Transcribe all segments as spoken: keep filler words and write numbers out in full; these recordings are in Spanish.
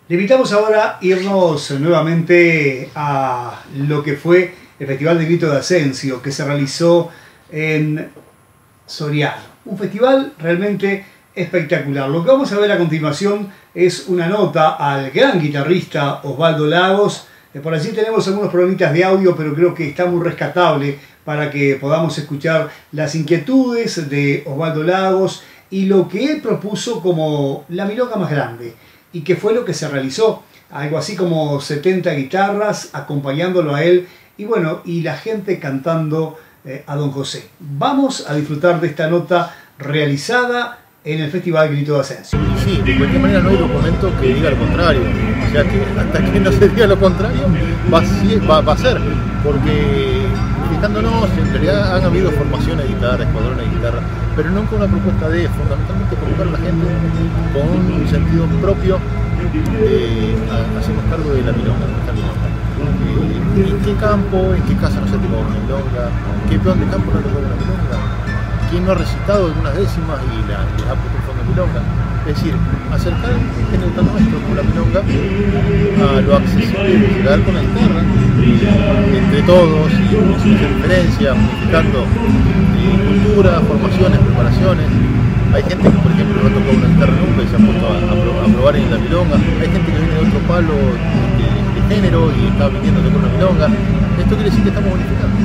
Le invitamos ahora a irnos nuevamente a lo que fue el Festival de Grito de Ascencio, que se realizó en Soriano. Un festival realmente espectacular. Lo que vamos a ver a continuación es una nota al gran guitarrista Osvaldo Lagos. Por allí tenemos algunos problemitas de audio, pero creo que está muy rescatable para que podamos escuchar las inquietudes de Osvaldo Lagos y lo que él propuso como la milonga más grande. Y que fue lo que se realizó, algo así como setenta guitarras acompañándolo a él y bueno, y la gente cantando eh, a Don José. Vamos a disfrutar de esta nota realizada en el Festival Grito de Ascenso. Sí, de cualquier manera no hay documento que diga lo contrario, o sea que hasta que no se diga lo contrario va a, va, va a ser, porque fijándonos, en realidad han habido formaciones de guitarra, escuadrones de guitarra, pero nunca una propuesta de fundamentalmente colocar a la gente con un sentido propio, eh, hacernos cargo de la milonga, de esta milonga. Eh, ¿En qué campo, en qué casa no se tocó una milonga? ¿En qué peón de campo no tocó una milonga? ¿Quién no ha recitado algunas décimas y la, les ha puesto un fondo de milonga? Es decir, acercar el género tan nuestro como la milonga a lo accesible de llegar con la guitarra, entre todos, y sin diferencia, unificando eh, cultura, formaciones, preparaciones. Hay gente que, por ejemplo, no ha tocado una guitarra nunca y se ha puesto a, a, pro, a probar en la milonga. Hay gente que viene de otro palo de, de género y está viniendo a tocar una milonga. Esto quiere decir que estamos unificando.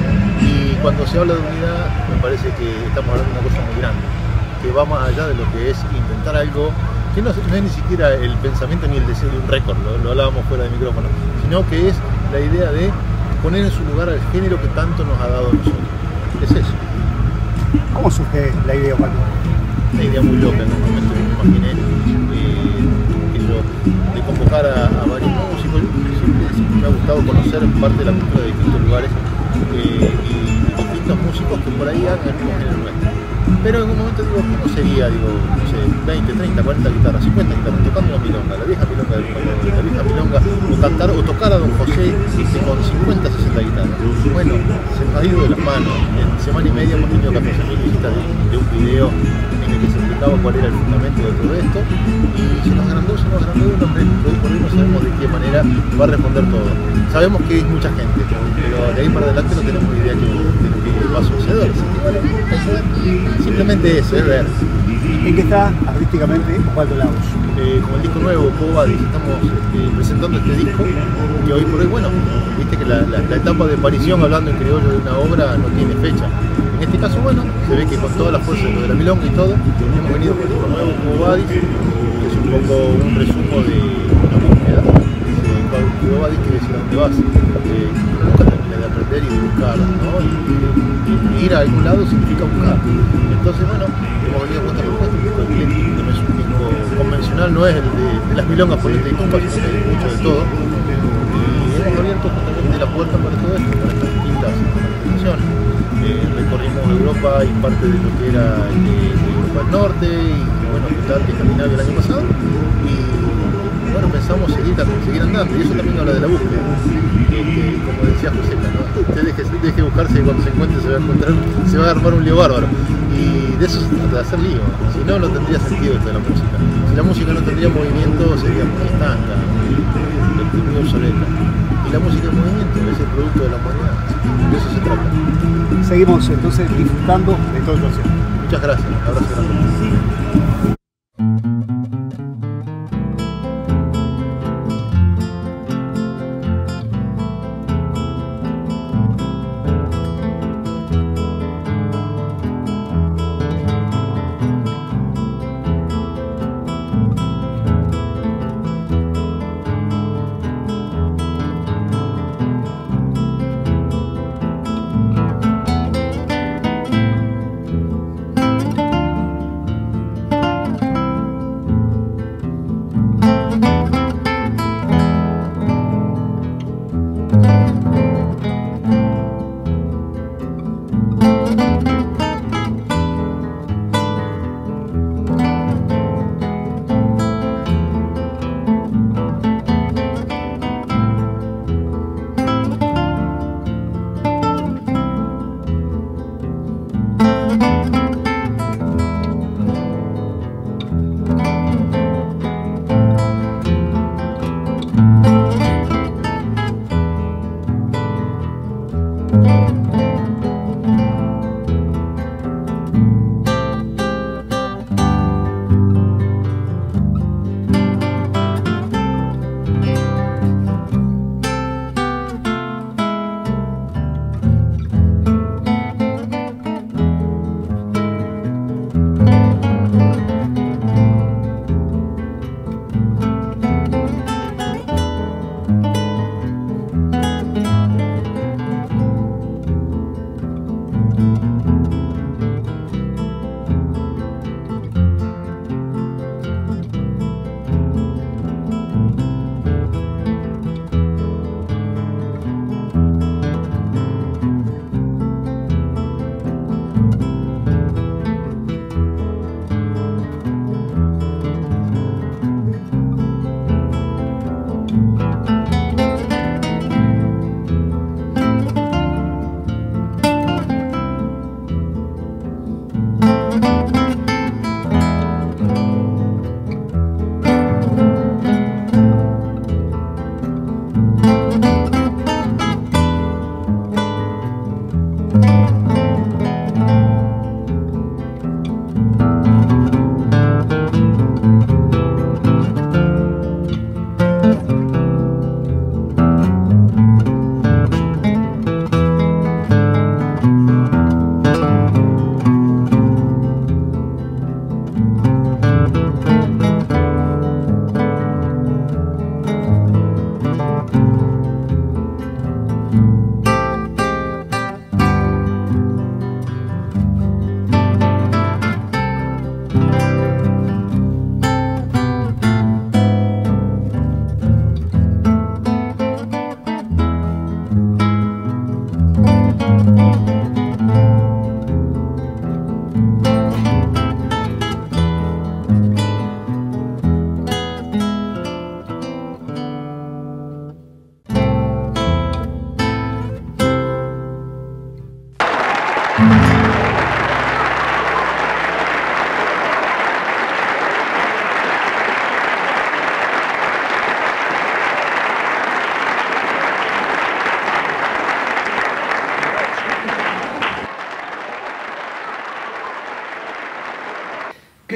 Y cuando se habla de unidad, me parece que estamos hablando de una cosa muy grande, que va más allá de lo que es intentar algo que no, no es ni siquiera el pensamiento ni el deseo de un récord, lo, lo hablábamos fuera de micrófono, sino que es la idea de poner en su lugar al género que tanto nos ha dado a nosotros. Es eso. ¿Cómo surge la idea, Juan? Una idea muy loca en un momento que me imaginé, eh, que yo, de convocar a, a varios músicos. Siempre, siempre me ha gustado conocer parte de la cultura de distintos lugares eh, y distintos músicos que por ahí hagan el mismo género nuestro. Pero en un momento digo, ¿cómo sería? Digo, no sé, veinte, treinta, cuarenta guitarras, cincuenta guitarras, tocando una milonga, la vieja milonga del pueblo, la vieja milonga, o cantar, o tocar a Don José con cincuenta, sesenta guitarras. Bueno, se nos ha ido de las manos. En semana y media hemos tenido catorce mil visitas de, de un video en el que se explicaba cuál era el fundamento de todo esto, y se nos agrandó, se nos agrandó de un hombre, hoy por hoy no sabemos de qué manera va a responder todo. Sabemos que es mucha gente, pero de ahí para adelante no tenemos idea de lo que va a suceder. Simplemente eso, es ver. ¿En qué está artísticamente Osvaldo Lagos? Eh, como el disco nuevo, Quo Vadis, estamos eh, presentando este disco que hoy por hoy, bueno, viste que la, la, la etapa de aparición hablando en criollo de una obra no tiene fecha. En este caso, bueno, se ve que con toda la fuerza de lo de la milonga y todo, hemos venido con el disco nuevo, Quo Vadis, que es un poco un resumo de la búsqueda. Quo Vadis quiere decir a dónde vas. Eh, nunca termina de aprender y de buscar, ¿no? Y, y, y ir a algún lado significa buscar. Entonces, bueno, hemos venido con esta propuesta, un disco ecléctico, no es un disco convencional, no es el de, de las milongas por este disco, sino que hay mucho de todo. Y hemos abierto justamente la puerta para todo esto, para estas distintas manifestaciones. Eh, recorrimos Europa y parte de lo que era eh, Europa del Norte y, bueno, mitad de Escandinavia el año pasado. Y bueno, pensamos seguir, seguir andando, y eso también habla de la búsqueda. Que, que, como decía José, ¿no? Usted deje, deje buscarse y cuando se encuentre se va a encontrar, se va a armar un lío bárbaro. Y de eso se trata, de hacer lío. Si no, no tendría sentido esto de la música. Si la música no tendría movimiento, sería muy estanca, muy, muy obsoleta. Y la música es movimiento, es el producto de la humanidad. De eso se trata. Seguimos entonces disfrutando de todo el concierto. Muchas gracias. Un abrazo grande.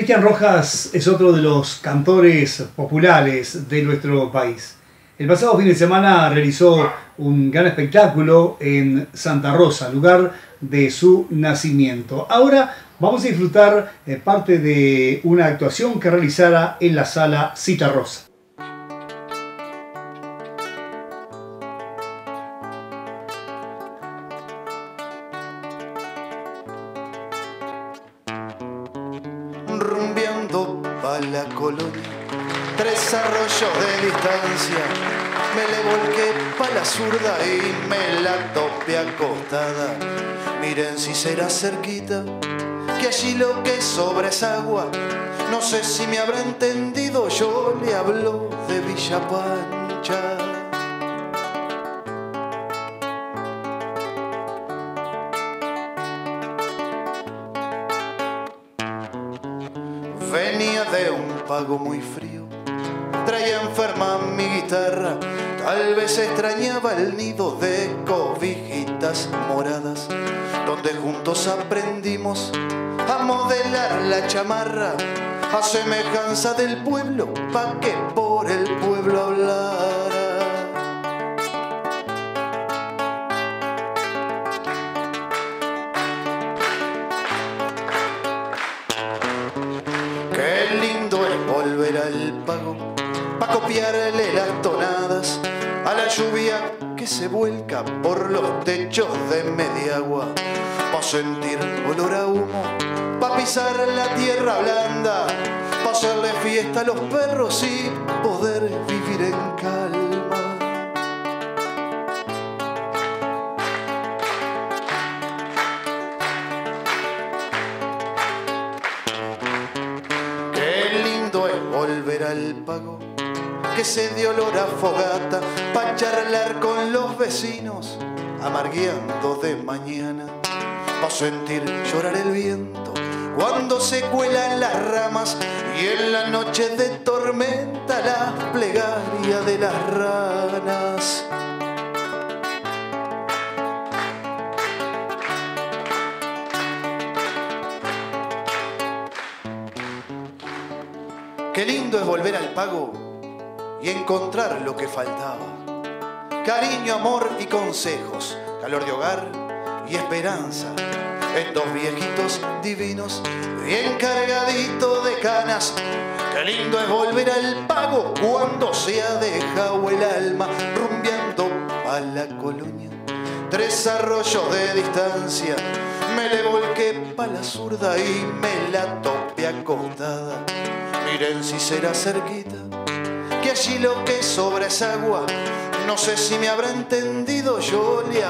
Cristian Rojas es otro de los cantores populares de nuestro país. El pasado fin de semana realizó un gran espectáculo en Santa Rosa, lugar de su nacimiento. Ahora vamos a disfrutar eh, parte de una actuación que realizara en la sala Cita Rosa. Rumbeando pa' la colonia, tres arroyos de distancia, me le volqué pa' la zurda y me la topé acostada. Miren si será cerquita, que allí lo que sobra es agua. No sé si me habrá entendido, yo le hablo de Villa Pancha. Venía de un pago muy frío, traía enferma mi guitarra, tal vez extrañaba el nido de cobijitas moradas, donde juntos aprendimos a modelar la chamarra, a semejanza del pueblo, pa' que por el pueblo hablara. Qué lindo es volver al pago, pa' copiarle las tonadas a la lluvia que se vuelca por los techos de Mediagua, pa' sentir olor a humo, pa' pisar la tierra blanda, pa' hacerle fiesta a los perros y poder vivir en calma. Qué lindo es volver al pago, que se dio olor a fogata, pa' charlar con los vecinos, amargueando de mañana, pa' sentir llorar el viento cuando se cuelan las ramas y en la noche de tormenta la plegaria de las ranas. Qué lindo es volver al pago y encontrar lo que faltaba. Cariño, amor y consejos, calor de hogar y esperanza en dos viejitos divinos bien cargaditos de canas. Qué lindo es volver al pago cuando se ha dejado el alma rumbeando a la colonia. Tres arroyos de distancia, me le volqué pa' la zurda y me la topé acostada. Miren si será cerquita, que allí lo que sobra es agua. No sé si me habrá entendido, yo le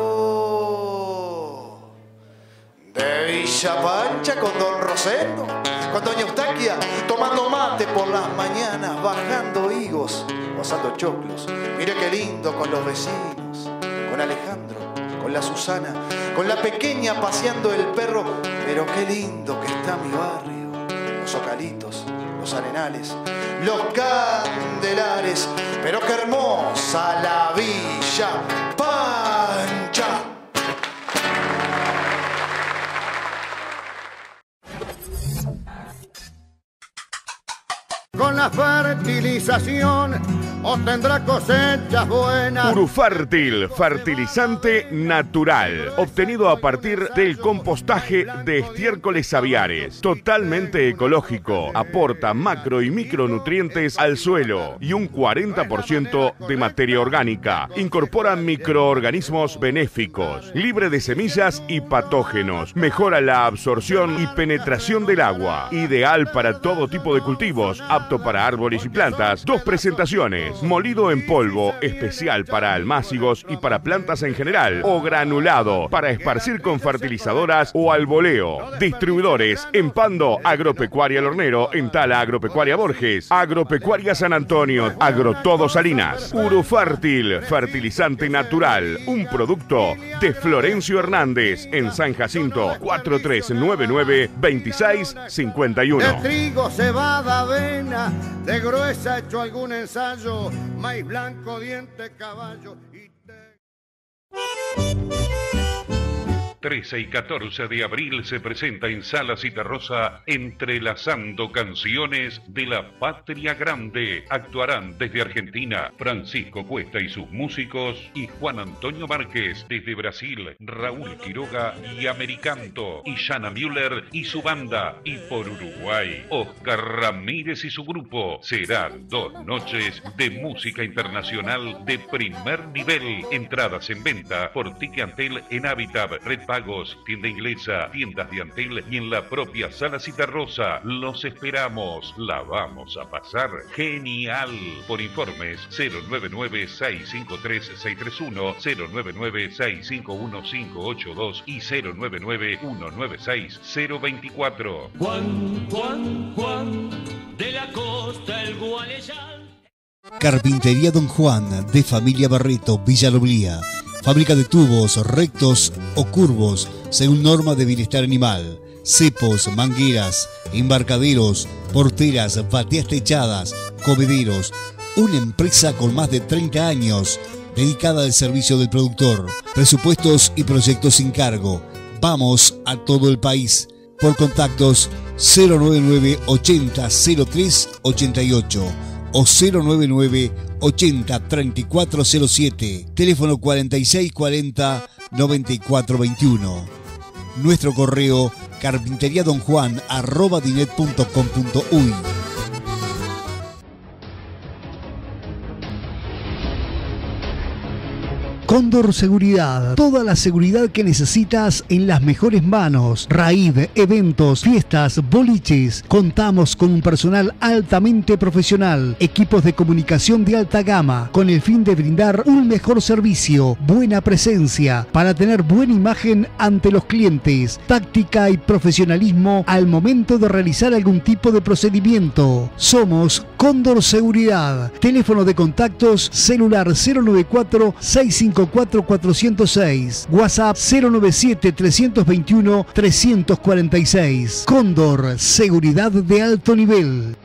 hablo de Villa Pancha con Don Rosendo, con Doña Eustaquia, tomando mate por las mañanas, bajando higos, pasando choclos. Mire qué lindo con los vecinos, con Alejandro, con la Susana, con la pequeña paseando el perro. Pero qué lindo que está mi barrio, los Ocalitos, los Arenales, los Candelares, pero qué hermosa la Villa Pancha. Con la fertilización obtendrá cosechas buenas. Urufértil, fertilizante natural, obtenido a partir del compostaje de estiércoles aviares, totalmente ecológico, aporta macro y micronutrientes al suelo y un cuarenta por ciento de materia orgánica. Incorpora microorganismos benéficos, libre de semillas y patógenos, mejora la absorción y penetración del agua, ideal para todo tipo de cultivos, apto para árboles y plantas. Dos presentaciones: molido en polvo, especial para almácigos y para plantas en general, o granulado para esparcir con fertilizadoras o al voleo. Distribuidores: en Pando, Agropecuaria El Hornero, en Tala, Agropecuaria Borges, Agropecuaria San Antonio, Agrotodo Salinas. Urufértil, fertilizante natural, un producto de Florencio Hernández, en San Jacinto, cuatro tres nueve nueve, veintiséis cincuenta y uno. De trigo, cebada, avena, de gruesa hecho algún ensayo, maíz blanco, diente, caballo y te... trece y catorce de abril se presenta en Sala Citarrosa Entrelazando Canciones de la Patria Grande. Actuarán desde Argentina Francisco Cuesta y sus músicos y Juan Antonio Márquez, desde Brasil Raúl Quiroga y Americanto, y Jana Müller y su banda, y por Uruguay Oscar Ramírez y su grupo. Serán dos noches de música internacional de primer nivel. Entradas en venta por Ticantel en Habitat, Red Pagos, tienda inglesa, tiendas de Antel y en la propia Sala Citarrosa. Los esperamos, la vamos a pasar genial. Por informes cero nueve nueve, seis cinco tres, seis tres uno, cero nueve nueve, seis cinco uno, cinco ocho dos y cero nueve nueve, uno nueve seis, cero dos cuatro. Juan, Juan, Juan, de la costa el Gualeyal. Carpintería Don Juan, de familia Barreto, Villa Loblía. Fábrica de tubos rectos o curvos, según norma de bienestar animal. Cepos, mangueras, embarcaderos, porteras, bateas techadas, comederos. Una empresa con más de treinta años, dedicada al servicio del productor. Presupuestos y proyectos sin cargo. Vamos a todo el país. Por contactos cero nueve nueve, ochenta, cero tres, ochenta y ocho o cero nueve nueve, ochenta, treinta y cuatro cero siete, teléfono cuarenta y seis cuarenta, noventa y cuatro veintiuno. Nuestro correo carpinteriadonjuan arroba dinet punto com punto uy. Cóndor Seguridad, toda la seguridad que necesitas en las mejores manos. Raíz, eventos, fiestas, boliches. Contamos con un personal altamente profesional, equipos de comunicación de alta gama, con el fin de brindar un mejor servicio, buena presencia, para tener buena imagen ante los clientes, táctica y profesionalismo al momento de realizar algún tipo de procedimiento. Somos Cóndor Seguridad. Teléfono de contactos celular cero nueve cuatro, seis cinco cuatro, cuatro cero seis, WhatsApp cero nueve siete, tres dos uno, tres cuatro seis. Cóndor, seguridad de alto nivel.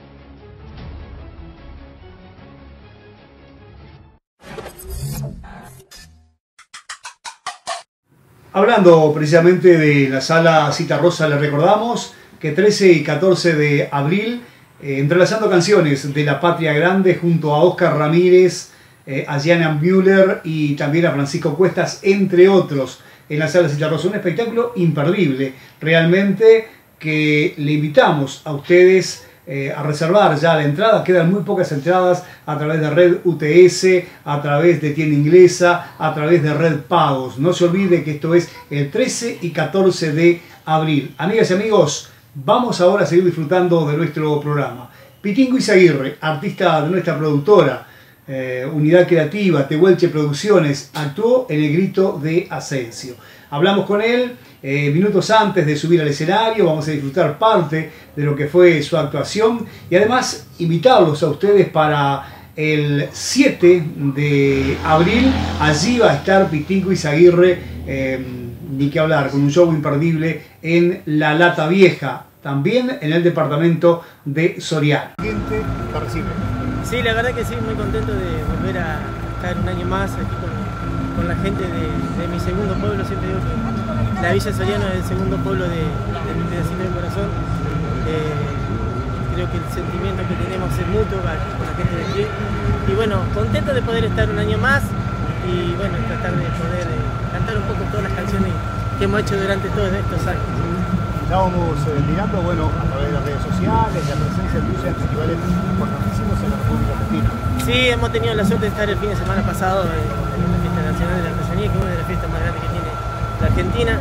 Hablando precisamente de la Sala Citarrosa, le recordamos que trece y catorce de abril, eh, entrelazando canciones de la Patria Grande junto a Oscar Ramírez, Eh, a Jana Müller y también a Francisco Cuestas, entre otros, en la Sala Citarrosa. Un espectáculo imperdible, realmente, que le invitamos a ustedes eh, a reservar ya la entrada. Quedan muy pocas entradas a través de Red U T S, a través de tienda inglesa, a través de Red Pagos. No se olvide que esto es el trece y catorce de abril. Amigas y amigos, vamos ahora a seguir disfrutando de nuestro programa. Pitingo Izaguirre, artista de nuestra productora, Eh, Unidad Creativa, Tehuelche Producciones, actuó en El Grito de Asensio. Hablamos con él eh, minutos antes de subir al escenario. Vamos a disfrutar parte de lo que fue su actuación y además invitarlos a ustedes para el siete de abril. Allí va a estar Pitingo Izaguirre, eh, ni que hablar, con un show imperdible en La Lata Vieja, también en el departamento de Soriano. Gente, te recibe. Sí, la verdad que sí, muy contento de volver a estar un año más aquí con, con la gente de, de mi segundo pueblo. Siempre digo que la Villa Soriano es el segundo pueblo de, de mi pedacito de corazón. Eh, creo que el sentimiento que tenemos es mutuo con la gente de aquí. Y bueno, contento de poder estar un año más y bueno, tratar de poder eh, cantar un poco todas las canciones que hemos hecho durante todos estos años. Estábamos eh, mirando, bueno, a través de las redes sociales, la presencia tuya en festivales importantísimos en la República Argentina. Sí, hemos tenido la suerte de estar el fin de semana pasado en, en la Fiesta Nacional de la Artesanía, que es una de las fiestas más grandes que tiene la Argentina.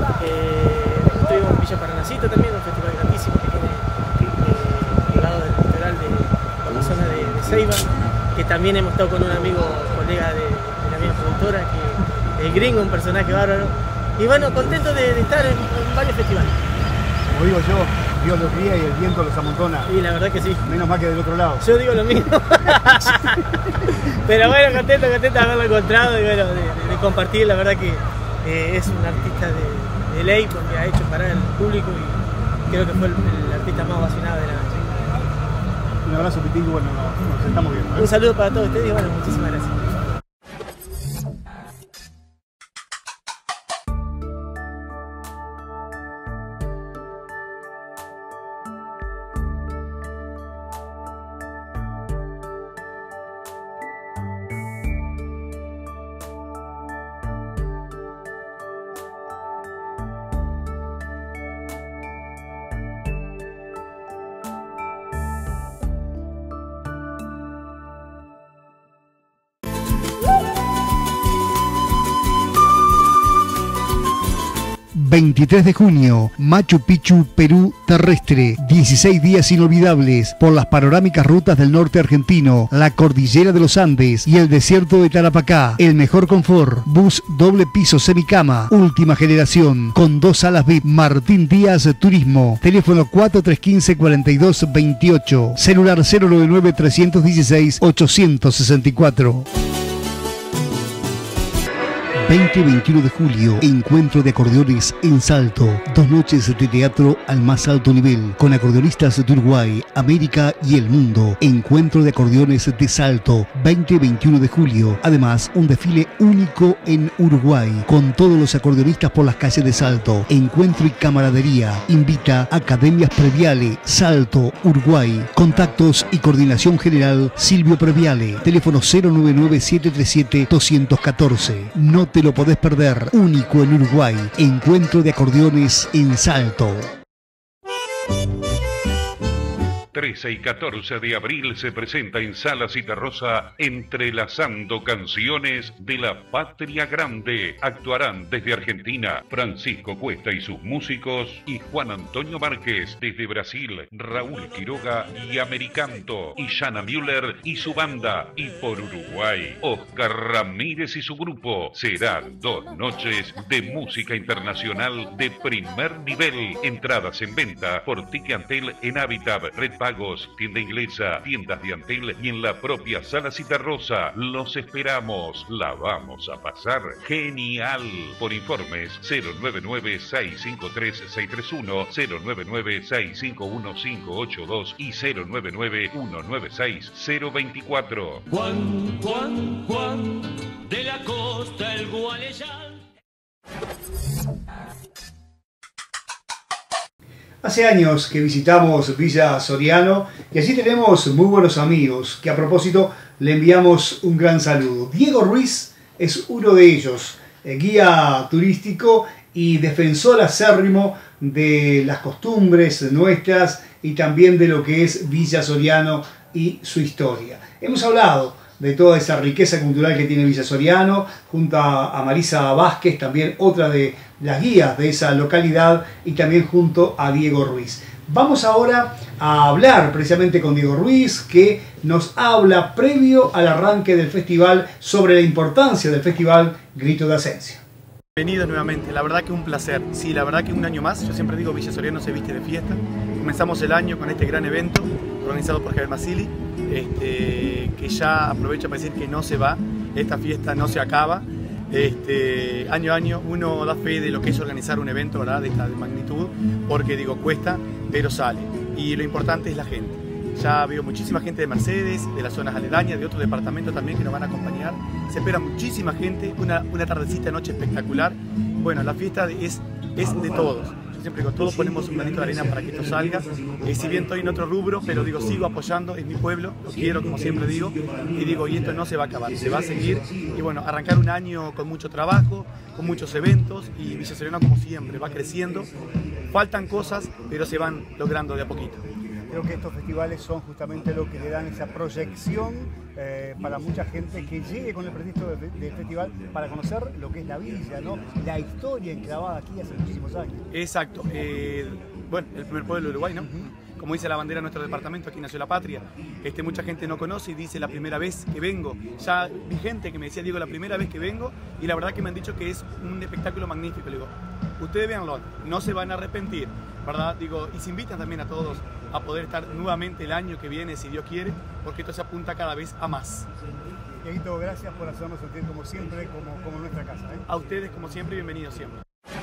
Eh, estuvimos en Villa Paranacito también, un festival grandísimo que tiene eh, al lado del litoral de, por la zona de, de Ceiba, que también hemos estado con un amigo, colega de, de la misma productora, que el Gringo, un personaje bárbaro. Y bueno, contento de, de estar en, en varios festivales. Como digo yo, Dios los guía y el viento los amontona. Y la verdad que sí. Menos mal que del otro lado. Yo digo lo mismo. Pero bueno, contento, contento de haberlo encontrado y bueno, de, de, de compartir. La verdad que eh, es un artista de, de ley porque ha hecho parar al público y creo que fue el, el artista más ovacionado de la noche. Un abrazo, Pitingo, bueno, nos, nos estamos viendo. ¿eh? Un saludo para todos ustedes y bueno, muchísimas gracias. veintitrés de junio, Machu Picchu, Perú terrestre. dieciséis días inolvidables por las panorámicas rutas del norte argentino, la cordillera de los Andes y el desierto de Tarapacá. El mejor confort, bus doble piso semicama, última generación, con dos salas V I P. Martín Díaz Turismo. Teléfono cuatro tres uno cinco, cuatro dos dos ocho. Celular cero nueve nueve, tres uno seis, ocho seis cuatro. veinte y veintiuno de julio, encuentro de acordeones en Salto. Dos noches de teatro al más alto nivel, con acordeonistas de Uruguay, América y el mundo. Encuentro de acordeones de Salto, veinte y veintiuno de julio. Además, un desfile único en Uruguay, con todos los acordeonistas por las calles de Salto. Encuentro y camaradería. Invita Academias Previale, Salto, Uruguay. Contactos y coordinación general, Silvio Previale. Teléfono cero nueve nueve, siete tres siete, dos uno cuatro. No te lo podés perder, único en Uruguay. Encuentro de acordeones en Salto. trece y catorce de abril se presenta en Sala Citarrosa Entrelazando Canciones de la Patria Grande. Actuarán desde Argentina Francisco Cuesta y sus músicos y Juan Antonio Márquez desde Brasil, Raúl Quiroga y Americanto y Jana Müller y su banda, y por Uruguay Oscar Ramírez y su grupo. Serán dos noches de música internacional de primer nivel. Entradas en venta por Ticantel en Habitat, Red Pagos, tienda inglesa, tiendas de Antel y en la propia Sala Citarrosa. Los esperamos, la vamos a pasar genial. Por informes cero nueve nueve, seis cinco tres, seis tres uno, cero nueve nueve, seis cinco uno, cinco ocho dos y cero nueve nueve, uno nueve seis, cero dos cuatro. Juan, Juan, Juan, de la costa el Gualeyal. Hace años que visitamos Villa Soriano y allí tenemos muy buenos amigos que a propósito le enviamos un gran saludo. Diego Ruiz es uno de ellos, guía turístico y defensor acérrimo de las costumbres nuestras y también de lo que es Villa Soriano y su historia. Hemos hablado de toda esa riqueza cultural que tiene Villa Soriano, junto a Marisa Vázquez, también otra de las guías de esa localidad, y también junto a Diego Ruiz. Vamos ahora a hablar precisamente con Diego Ruiz, que nos habla previo al arranque del festival sobre la importancia del festival Grito de Ascensión. Bienvenidos nuevamente, la verdad que un placer. Sí, la verdad que un año más, yo siempre digo Villa Soriano se viste de fiesta. Comenzamos el año con este gran evento organizado por Javier Masili, este, que ya aprovecho para decir que no se va, esta fiesta no se acaba. Este, año a año uno da fe de lo que es organizar un evento, ¿verdad?, de esta magnitud, porque digo, cuesta, pero sale. Y lo importante es la gente. Ya veo muchísima gente de Mercedes, de las zonas aledañas, de otros departamentos también que nos van a acompañar. Se espera muchísima gente, una, una tardecita, noche espectacular. Bueno, la fiesta es, es de todos. Yo siempre digo, todos ponemos un granito de arena para que esto salga. Eh, si bien estoy en otro rubro, pero digo, sigo apoyando, es mi pueblo, lo quiero, como siempre digo. Y digo, y esto no se va a acabar, se va a seguir. Y bueno, arrancar un año con mucho trabajo, con muchos eventos, y Villa Soriano, como siempre, va creciendo. Faltan cosas, pero se van logrando de a poquito. Creo que estos festivales son justamente lo que le dan esa proyección eh, para mucha gente que llegue con el pretexto del de festival para conocer lo que es la villa, ¿no? La historia enclavada aquí hace muchísimos años. Exacto. Eh, bueno, el primer pueblo de Uruguay, ¿no? Uh-huh. Como dice la bandera de nuestro departamento, aquí nació la patria. Este, mucha gente no conoce y dice la primera vez que vengo. Ya vi gente que me decía, Diego, la primera vez que vengo, y la verdad que me han dicho que es un espectáculo magnífico. Le digo, ustedes véanlo, no se van a arrepentir, ¿verdad? Digo, y se invitan también a todos a poder estar nuevamente el año que viene, si Dios quiere, porque esto se apunta cada vez a más. Dieguito, gracias por hacernos sentir como siempre, como, como nuestra casa, ¿eh? A ustedes, como siempre, bienvenidos siempre.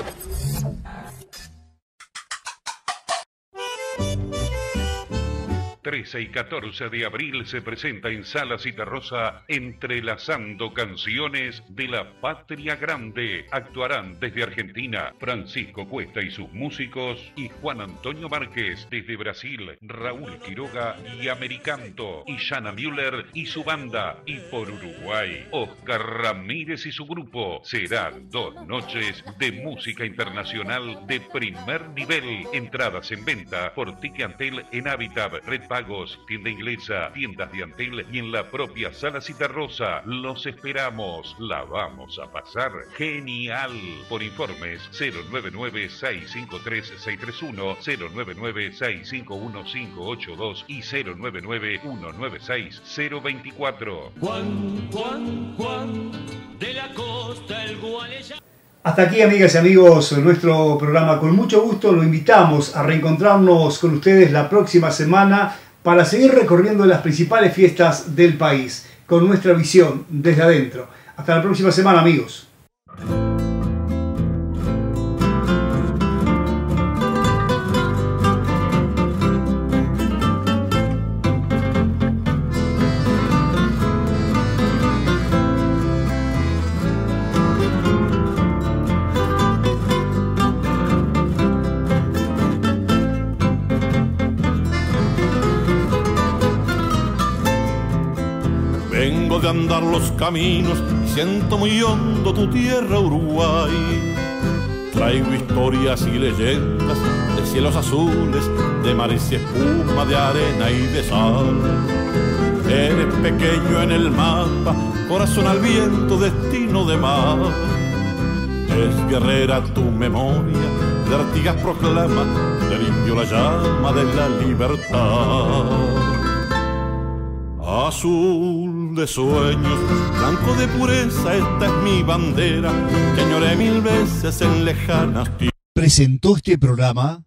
trece y catorce de abril se presenta en Sala Citarrosa Entrelazando Canciones de la Patria Grande. Actuarán desde Argentina Francisco Cuesta y sus músicos y Juan Antonio Márquez desde Brasil, Raúl Quiroga y Americanto y Jana Müller y su banda, y por Uruguay Oscar Ramírez y su grupo. Serán dos noches de música internacional de primer nivel. Entradas en venta por Ticantel en Habitat, Red Pagos, Lagos, tienda inglesa, tiendas de Antel y en la propia Sala Citarrosa. Los esperamos. La vamos a pasar genial. Por informes cero nueve nueve, seis cinco tres, seis tres uno, cero nueve nueve, seis cinco uno, cinco ocho dos y cero nueve nueve, uno nueve seis, cero dos cuatro. Juan, Juan, Juan, de la costa el Gualeya. Hasta aquí, amigas y amigos, nuestro programa. Con mucho gusto lo invitamos a reencontrarnos con ustedes la próxima semana para seguir recorriendo las principales fiestas del país con nuestra visión desde adentro. Hasta la próxima semana, amigos. Vengo de andar los caminos y siento muy hondo tu tierra, Uruguay. Traigo historias y leyendas de cielos azules, de mares y espuma, de arena y de sal. Eres pequeño en el mapa, corazón al viento, destino de mar. Es guerrera tu memoria, de Artigas proclama, del indio la llama de la libertad. Azul de sueños, blanco de pureza, esta es mi bandera, que añoré mil veces en lejanas tierras. Presentó este programa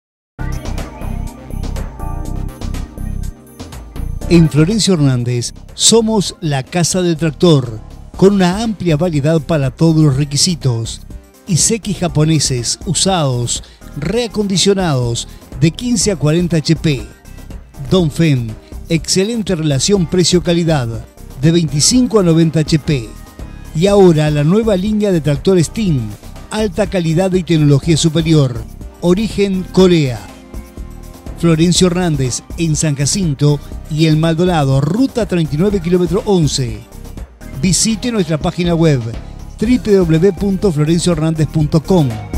en Florencio Hernández. Somos la Casa del Tractor, con una amplia variedad para todos los requisitos. Iseki japoneses usados, reacondicionados de quince a cuarenta H P. Dongfeng, excelente relación precio-calidad de veinticinco a noventa H P. Y ahora la nueva línea de tractor Steam, alta calidad y tecnología superior, origen Corea. Florencio Hernández en San Jacinto y El Maldonado, ruta treinta y nueve, kilómetro once. Visite nuestra página web doble u doble u doble u punto florencio hernández punto com.